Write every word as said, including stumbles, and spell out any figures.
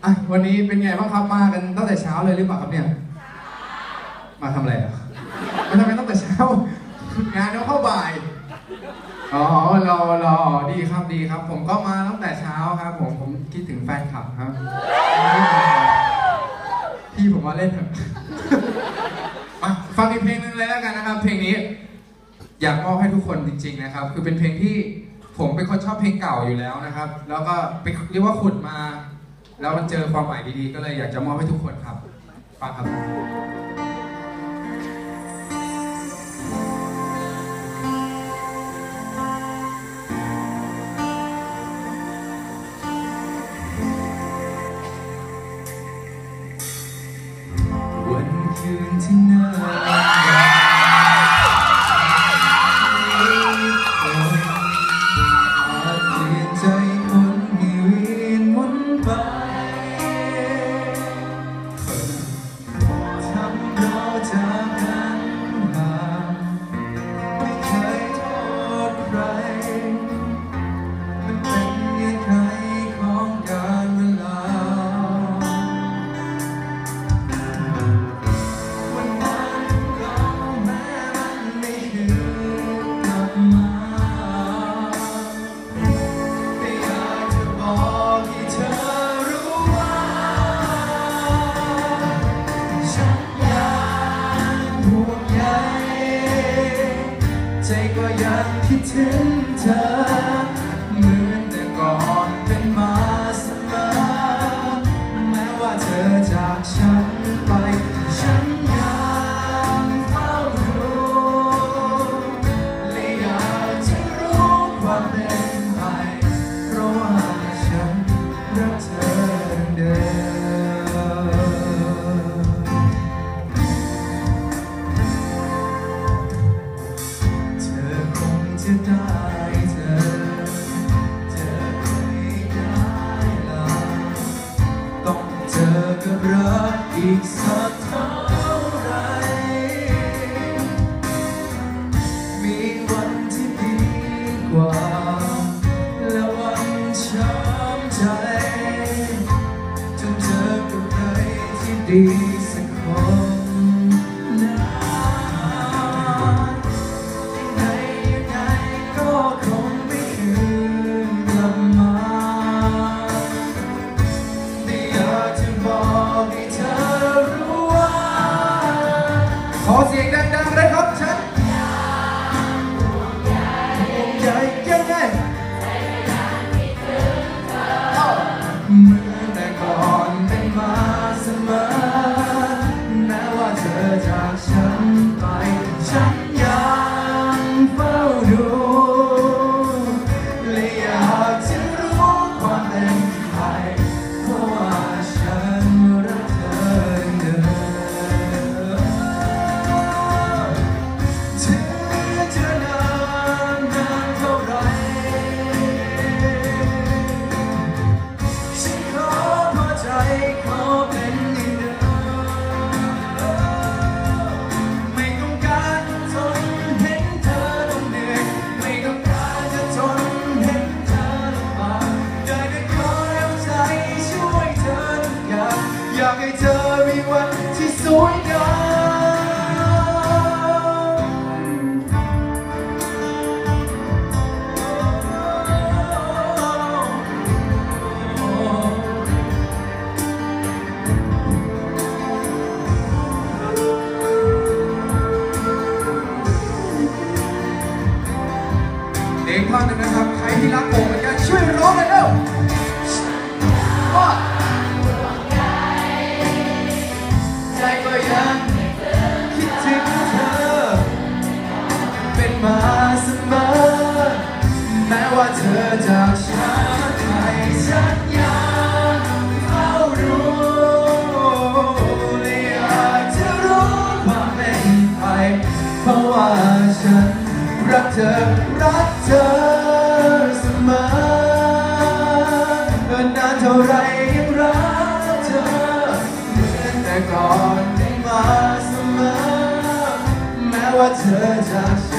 อ่ะวันนี้เป็นไงบ้างครับมากันตั้งแต่เช้าเลยหรือเปล่าครับเนี่ยมาทำอะไรอ่ะมาทำไมตั้งแต่เช้างานเข้าบ่ายอ๋อรอรอดีครับดีครับผมก็มาตั้งแต่เช้าครับผมผมคิดถึงแฟนคลับครับพี่ผมมาเล่นเถอะมาฟังอีกเพลงนึงเลยแล้วกันนะครับเพลงนี้อยากมอบให้ทุกคนจริงๆนะครับคือเป็นเพลงที่ผมเป็นคนชอบเพลงเก่าอยู่แล้วนะครับแล้วก็ไปเรียกว่าขุดมาแล้วมันเจอความหมายดีๆก็เลยอยากจะมอบให้ทุกคนครับฟังครับวันคืนที่น่าใจก็ยังคิดถึงเธอเหมือนแต่ก่อนเป็นมาเสมอแม้ว่าเธอจากฉันไปฉันยังเฝ้าดูและอยากจะรู้ความเป็นไปเพราะว่าฉันรักเธอเดิมจะได้เธอเธอไม่ได้ละต้องเจอกับรักอีกสักเท่าไรมีวันที่ดีกว่าและวันช้ำใจจนเจอกับใครที่ดีสักคนขอเสียงดังๆเลยครับฉันห่วงใยยังไงเหมือนแต่ก่อนเป็นมาเสมอแม้ว่าเธอจากฉันไปฉันยังเฝ้าดูและอยากจะรู้ความเป็นไปเพราะว่าฉันรักเธอเดิมอยากให้เธอมีวันที่สวยงามเด็กท่านหนึ่งนะครับใครที่รักผมเหมือนกันช่วยร้องเลยเร็วใจก็ยังคิดถึงเธอเป็นมาเสมอแม้ว่าเธอจากฉันไปฉันยังเฝ้ารู้และอยากจะรู้ความเป็นไปเพราะว่าฉันรักเธอรักเธอเสมอนานเท่าไรยังรักเธอเหมือนแต่ก่อนได้มาเสมอแม้ว่าเธอจาก